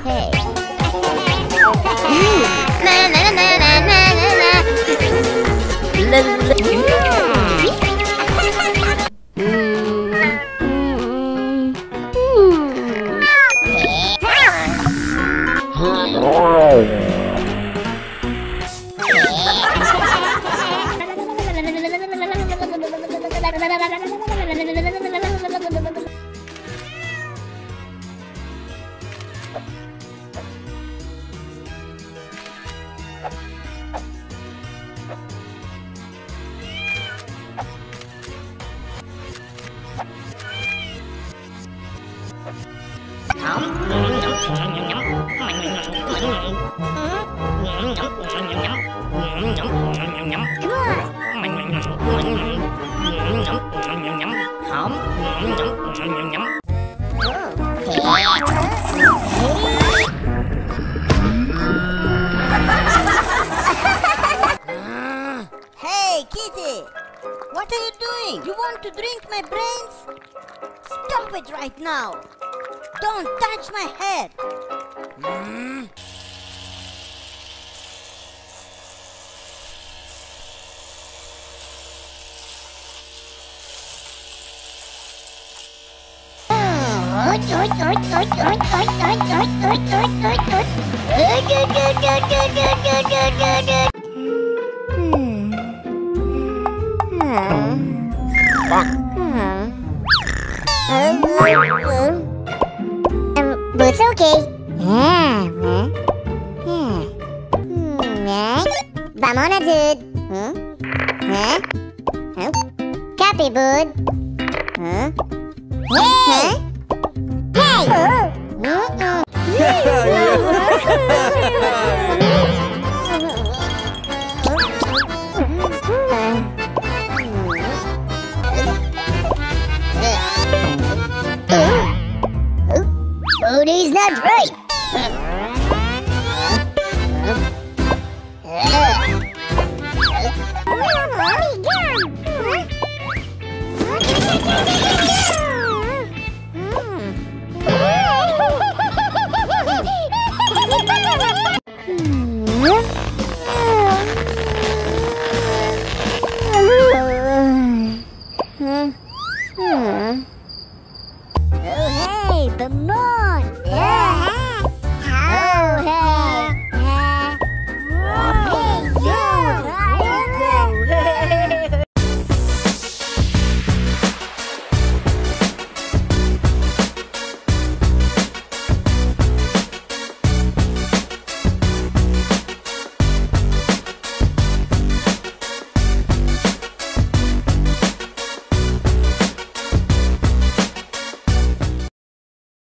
Hey. Na na na na na na na. Hey, kitty! What are you doing? You want to drink my brains? Stop it right now! Don't touch my head! But it's okay. Vamos na, dude. Copy, bud. Hey! Booty's not right.